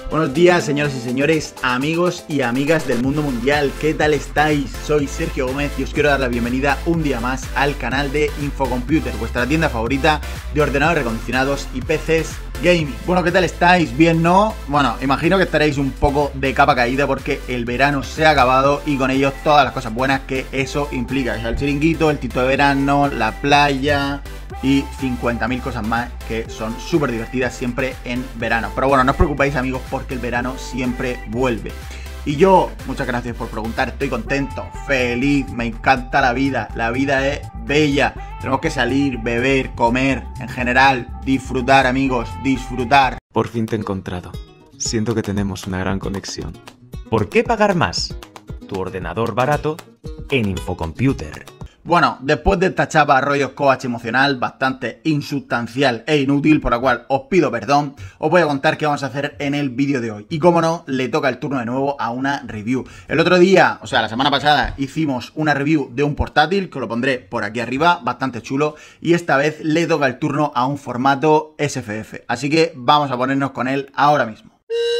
Buenos días, señoras y señores, amigos y amigas del mundo mundial. ¿Qué tal estáis? Soy Sergio Gómez y os quiero dar la bienvenida un día más al canal de Infocomputer, vuestra tienda favorita de ordenadores recondicionados y PCs gaming. Bueno, ¿qué tal estáis? ¿Bien, no? Bueno, imagino que estaréis un poco de capa caída porque el verano se ha acabado y con ello todas las cosas buenas que eso implica. O sea, el chiringuito, el tito de verano, la playa y 50.000 cosas más que son súper divertidas siempre en verano. Pero bueno, no os preocupéis, amigos, porque el verano siempre vuelve. Y yo, muchas gracias por preguntar, estoy contento, feliz, me encanta la vida es bella. Tenemos que salir, beber, comer, en general, disfrutar, amigos, disfrutar. Por fin te he encontrado. Siento que tenemos una gran conexión. ¿Por qué pagar más? Tu ordenador barato en Infocomputer. Bueno, después de esta chapa rollo coach emocional bastante insustancial e inútil, por la cual os pido perdón, os voy a contar qué vamos a hacer en el vídeo de hoy. Y como no, le toca el turno de nuevo a una review. El otro día, o sea, la semana pasada, hicimos una review de un portátil, que os lo pondré por aquí arriba, bastante chulo. Y esta vez le toca el turno a un formato SFF. Así que vamos a ponernos con él ahora mismo.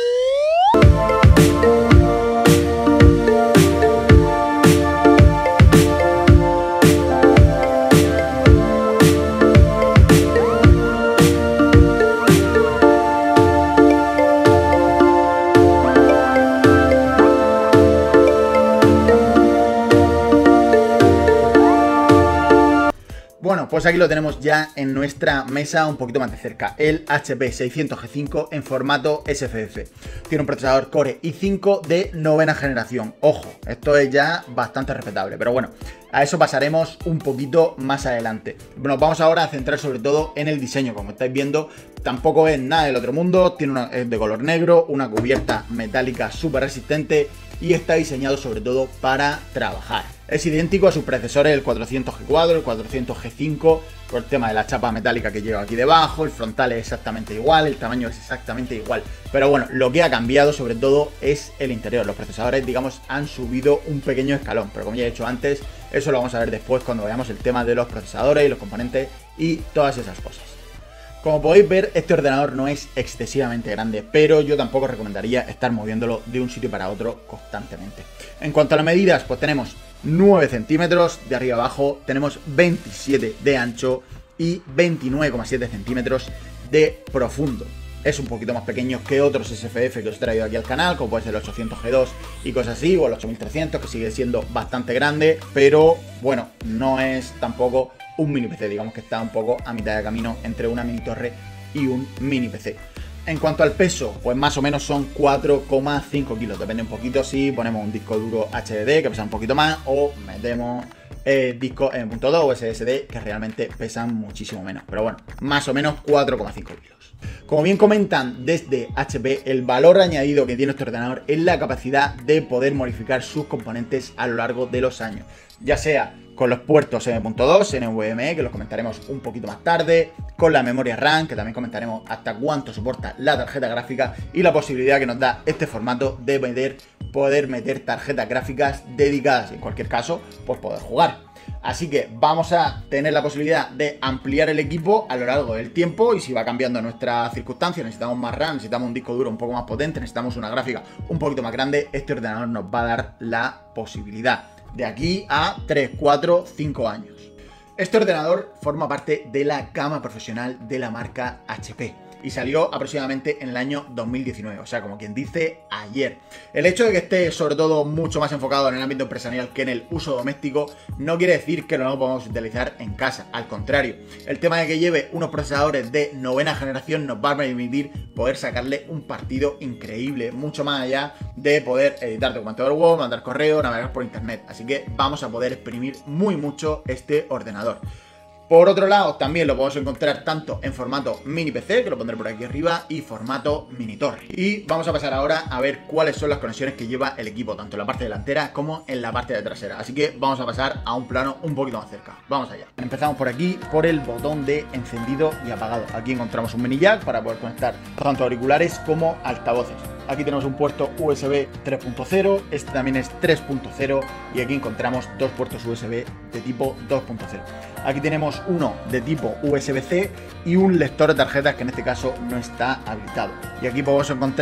Bueno, pues aquí lo tenemos ya en nuestra mesa un poquito más de cerca, el HP 600G5 en formato SFF. Tiene un procesador Core i5 de 9ª generación. Ojo, esto es ya bastante respetable, pero bueno, a eso pasaremos un poquito más adelante. Nos vamos ahora a centrar sobre todo en el diseño. Como estáis viendo, tampoco es nada del otro mundo, es de color negro, una cubierta metálica súper resistente y está diseñado sobre todo para trabajar. Es idéntico a sus predecesores, el 400G4, el 400G5, por el tema de la chapa metálica que lleva aquí debajo, el frontal es exactamente igual, el tamaño es exactamente igual. Pero bueno, lo que ha cambiado sobre todo es el interior. Los procesadores, digamos, han subido un pequeño escalón, pero como ya he dicho antes, eso lo vamos a ver después cuando veamos el tema de los procesadores y los componentes y todas esas cosas. Como podéis ver, este ordenador no es excesivamente grande, pero yo tampoco recomendaría estar moviéndolo de un sitio para otro constantemente. En cuanto a las medidas, pues tenemos 9 centímetros de arriba abajo, tenemos 27 de ancho y 29,7 centímetros de profundo. Es un poquito más pequeño que otros SFF que os he traído aquí al canal, como puede ser el 800G2 y cosas así, o el 8300, que sigue siendo bastante grande, pero bueno, no es tampoco un mini PC, digamos que está un poco a mitad de camino entre una mini torre y un mini PC. En cuanto al peso, pues más o menos son 4,5 kilos, depende un poquito si ponemos un disco duro HDD que pesa un poquito más o metemos discos M.2 o SSD que realmente pesan muchísimo menos, pero bueno, más o menos 4,5 kilos. Como bien comentan desde HP, el valor añadido que tiene este ordenador es la capacidad de poder modificar sus componentes a lo largo de los años, ya sea con los puertos M.2, NVMe, que los comentaremos un poquito más tarde, con la memoria RAM, que también comentaremos hasta cuánto soporta la tarjeta gráfica, y la posibilidad que nos da este formato de poder meter tarjetas gráficas dedicadas, en cualquier caso, pues poder jugar. Así que vamos a tener la posibilidad de ampliar el equipo a lo largo del tiempo y si va cambiando nuestras circunstancias, necesitamos más RAM, necesitamos un disco duro un poco más potente, necesitamos una gráfica un poquito más grande, este ordenador nos va a dar la posibilidad de aquí a 3, 4, 5 años. Este ordenador forma parte de la gama profesional de la marca HP y salió aproximadamente en el año 2019, o sea, como quien dice, ayer. El hecho de que esté sobre todo mucho más enfocado en el ámbito empresarial que en el uso doméstico no quiere decir que no lo podamos utilizar en casa, al contrario. El tema de que lleve unos procesadores de 9ª generación nos va a permitir poder sacarle un partido increíble, mucho más allá de poder editar documentos de Word, mandar correo, navegar por internet, así que vamos a poder exprimir muy mucho este ordenador. Por otro lado, también lo podemos encontrar tanto en formato mini PC, que lo pondré por aquí arriba, y formato mini torre. Y vamos a pasar ahora a ver cuáles son las conexiones que lleva el equipo, tanto en la parte delantera como en la parte de trasera. Así que vamos a pasar a un plano un poquito más cerca. Vamos allá. Empezamos por aquí, por el botón de encendido y apagado. Aquí encontramos un mini jack para poder conectar tanto auriculares como altavoces. Aquí tenemos un puerto USB 3.0, este también es 3.0 y aquí encontramos dos puertos USB de tipo 2.0. Aquí tenemos uno de tipo USB-C y un lector de tarjetas que en este caso no está habilitado. Y aquí podemos encontrar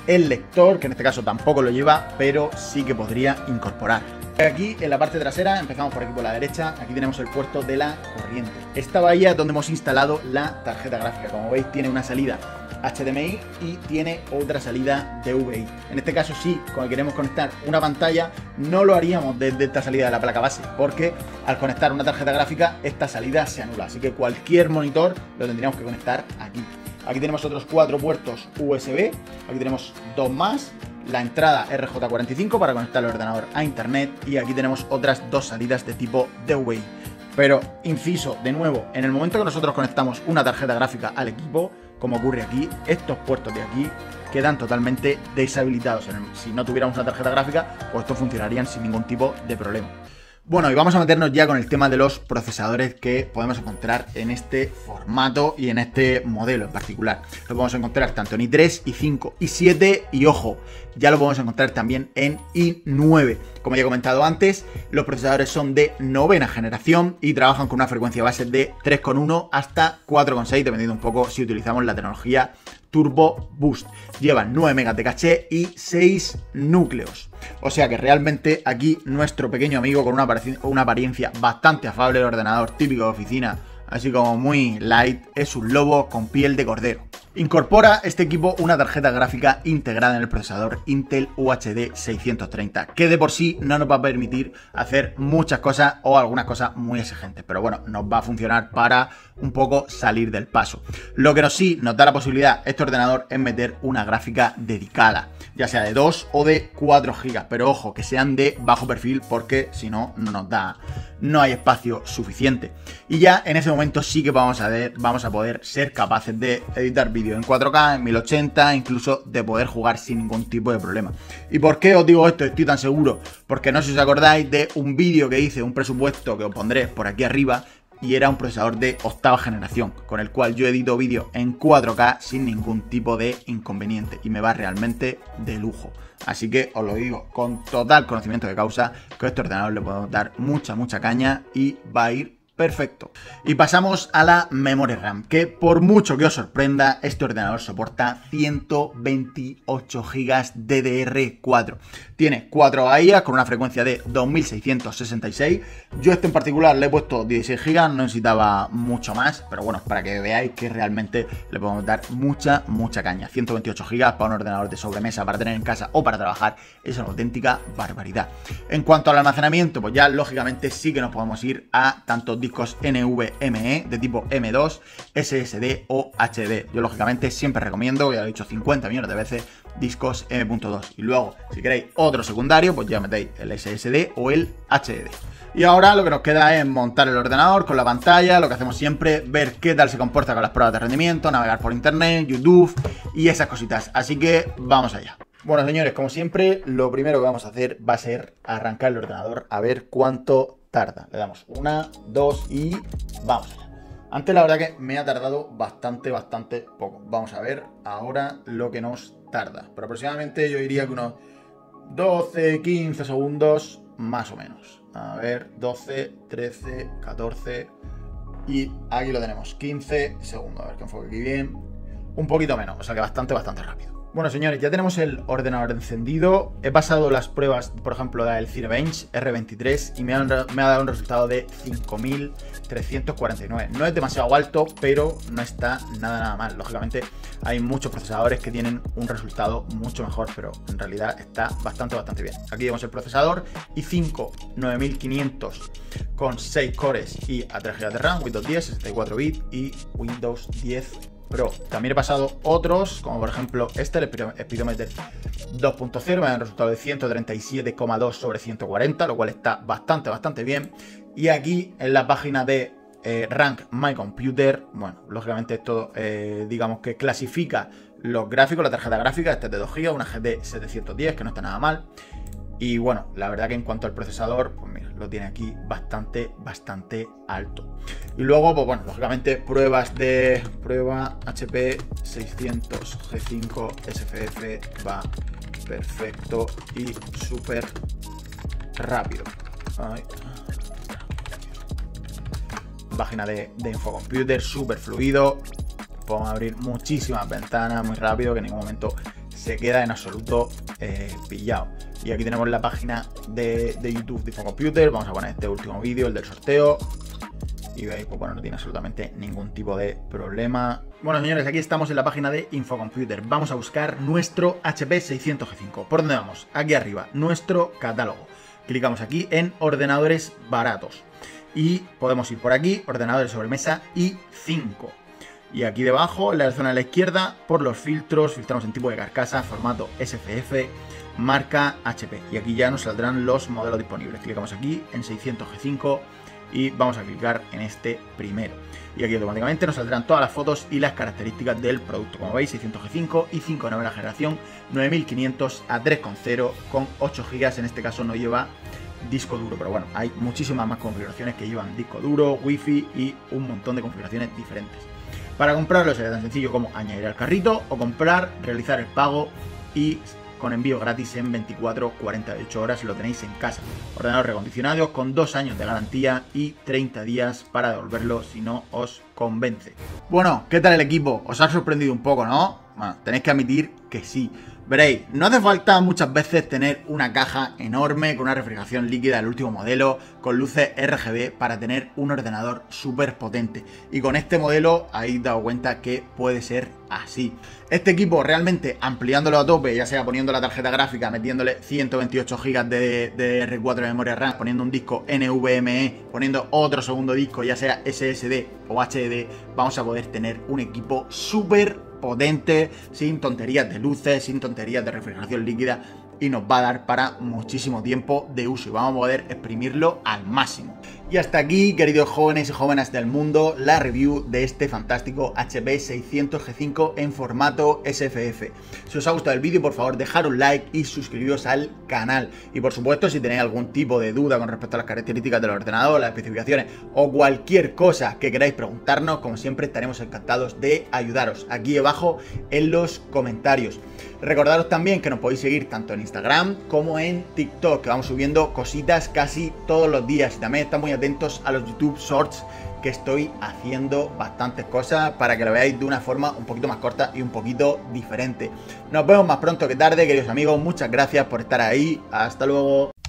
el lector, que en este caso tampoco lo lleva, pero sí que podría incorporar. Aquí en la parte trasera, empezamos por aquí por la derecha, aquí tenemos el puerto de la corriente. Esta bahía es donde hemos instalado la tarjeta gráfica. Como veis, tiene una salida HDMI y tiene otra salida DVI. En este caso sí, cuando queremos conectar una pantalla, no lo haríamos desde esta salida de la placa base, porque al conectar una tarjeta gráfica, esta salida se anula. Así que cualquier monitor lo tendríamos que conectar aquí. Aquí tenemos otros 4 puertos USB, aquí tenemos 2 más, la entrada RJ45 para conectar el ordenador a internet y aquí tenemos otras 2 salidas de tipo DVI. Pero, inciso, de nuevo, en el momento que nosotros conectamos una tarjeta gráfica al equipo, como ocurre aquí, estos puertos de aquí quedan totalmente deshabilitados. Si no tuviéramos una tarjeta gráfica, pues estos funcionarían sin ningún tipo de problema. Bueno, y vamos a meternos ya con el tema de los procesadores que podemos encontrar en este formato y en este modelo en particular. Lo podemos encontrar tanto en i3, i5, i7 y, ojo, ya lo podemos encontrar también en i9. Como ya he comentado antes, los procesadores son de 9ª generación y trabajan con una frecuencia base de 3,1 hasta 4,6, dependiendo un poco si utilizamos la tecnología Turbo Boost. Llevan 9 megas de caché y 6 núcleos. O sea que realmente aquí nuestro pequeño amigo con una apariencia bastante afable, el ordenador típico de oficina, así como muy light, es un lobo con piel de cordero. Incorpora este equipo una tarjeta gráfica integrada en el procesador Intel UHD 630, que de por sí no nos va a permitir hacer muchas cosas o algunas cosas muy exigentes, pero bueno, nos va a funcionar para un poco salir del paso. Lo que sí nos da la posibilidad este ordenador es meter una gráfica dedicada, ya sea de 2 o de 4 GB, pero ojo, que sean de bajo perfil porque si no, no hay espacio suficiente. Y ya en ese momento sí que vamos a poder ser capaces de editar vídeos en 4K, en 1080, incluso de poder jugar sin ningún tipo de problema. ¿Y por qué os digo esto? Estoy tan seguro, porque no sé si os acordáis de un vídeo que hice, un presupuesto que os pondré por aquí arriba, y era un procesador de 8ª generación, con el cual yo edito vídeos en 4K sin ningún tipo de inconveniente, y me va realmente de lujo. Así que os lo digo con total conocimiento de causa, que a este ordenador le podemos dar mucha caña y va a ir perfecto. Y pasamos a la memoria RAM, que por mucho que os sorprenda, este ordenador soporta 128 GB DDR4. Tiene 4 bahías con una frecuencia de 2666. Yo este en particular le he puesto 16 GB, no necesitaba mucho más, pero bueno, para que veáis que realmente le podemos dar mucha caña. 128 GB para un ordenador de sobremesa, para tener en casa o para trabajar, es una auténtica barbaridad. En cuanto al almacenamiento, pues ya lógicamente sí que nos podemos ir a tanto discos NVMe de tipo M2, SSD o HD. Yo lógicamente siempre recomiendo, ya lo he dicho 50 millones de veces, discos M.2. Y luego, si queréis otro secundario, pues ya metéis el SSD o el HDD. Y ahora lo que nos queda es montar el ordenador con la pantalla, lo que hacemos siempre, ver qué tal se comporta con las pruebas de rendimiento, navegar por internet, YouTube y esas cositas. Así que vamos allá. Bueno, señores, como siempre, lo primero que vamos a hacer va a ser arrancar el ordenador a ver cuánto tarda. Le damos 1, 2 y vamos allá. Antes la verdad que me ha tardado bastante poco. Vamos a ver ahora lo que nos tarda. Pero aproximadamente yo diría que unos 12, 15 segundos más o menos. A ver, 12, 13, 14 y aquí lo tenemos, 15 segundos. A ver que enfoque aquí bien. Un poquito menos, o sea que bastante rápido. Bueno, señores, ya tenemos el ordenador encendido. He pasado las pruebas, por ejemplo, del Cinebench R23 y me ha dado un resultado de 5349. No es demasiado alto, pero no está nada mal. Lógicamente, hay muchos procesadores que tienen un resultado mucho mejor, pero en realidad está bastante bien. Aquí vemos el procesador i5 9500 con 6 cores y a 3 GB de RAM, Windows 10, 64 bits y Windows 10 Pro. También he pasado otros, como por ejemplo este, el Speedometer 2.0, me da un resultado de 137,2 sobre 140, lo cual está bastante bien. Y aquí en la página de Rank My Computer, bueno, lógicamente esto digamos que clasifica los gráficos, la tarjeta gráfica, esta es de 2 GB, una GT 710, que no está nada mal. Y bueno, la verdad que en cuanto al procesador, pues mira, lo tiene aquí bastante alto. Y luego, pues bueno, lógicamente prueba HP 600 G5 SFF va perfecto y súper rápido. Página de Infocomputer, súper fluido. Podemos abrir muchísimas ventanas muy rápido, que en ningún momento se queda en absoluto pillado. Y aquí tenemos la página de YouTube de Infocomputer. Vamos a poner este último vídeo, el del sorteo. Y veis, pues bueno, no tiene absolutamente ningún tipo de problema. Bueno, señores, aquí estamos en la página de Infocomputer. Vamos a buscar nuestro HP 600G5. ¿Por dónde vamos? Aquí arriba, nuestro catálogo. Clicamos aquí en ordenadores baratos. Y podemos ir por aquí, ordenadores sobremesa i5. Y aquí debajo, en la zona de la izquierda, por los filtros, filtramos en tipo de carcasa, formato SFF, marca HP. Y aquí ya nos saldrán los modelos disponibles. Clicamos aquí en 600G5 y vamos a clicar en este primero. Y aquí automáticamente nos saldrán todas las fotos y las características del producto. Como veis, 600G5 y 5 de novena generación, 9500 a 3,0 con 8 GB. En este caso no lleva disco duro, pero bueno, hay muchísimas más configuraciones que llevan disco duro, wifi y un montón de configuraciones diferentes. Para comprarlo sería tan sencillo como añadir al carrito o comprar, realizar el pago y con envío gratis en 24-48 horas lo tenéis en casa. Ordenador recondicionado con 2 años de garantía y 30 días para devolverlo si no os convence. Bueno, ¿qué tal el equipo? ¿Os ha sorprendido un poco, no? Bueno, tenéis que admitir que sí. Veréis, no hace falta muchas veces tener una caja enorme con una refrigeración líquida del último modelo, con luces RGB para tener un ordenador súper potente. Y con este modelo habéis dado cuenta que puede ser así. Este equipo realmente ampliándolo a tope, ya sea poniendo la tarjeta gráfica, metiéndole 128 GB de DR4 de memoria RAM, poniendo un disco NVMe, poniendo otro segundo disco, ya sea SSD o HDD, vamos a poder tener un equipo súper potente, sin tonterías de luces, sin tonterías de refrigeración líquida, y nos va a dar para muchísimo tiempo de uso y vamos a poder exprimirlo al máximo. Y hasta aquí, queridos jóvenes y jóvenes del mundo, la review de este fantástico HP 600G5 en formato SFF. Si os ha gustado el vídeo, por favor, dejad un like y suscribiros al canal. Y por supuesto, si tenéis algún tipo de duda con respecto a las características del ordenador, las especificaciones o cualquier cosa que queráis preguntarnos, como siempre, estaremos encantados de ayudaros aquí abajo en los comentarios. Recordaros también que nos podéis seguir tanto en Instagram como en TikTok, que vamos subiendo cositas casi todos los días. Y también están muy atentos a los YouTube Shorts, que estoy haciendo bastantes cosas para que lo veáis de una forma un poquito más corta y un poquito diferente. Nos vemos más pronto que tarde, queridos amigos. Muchas gracias por estar ahí. Hasta luego.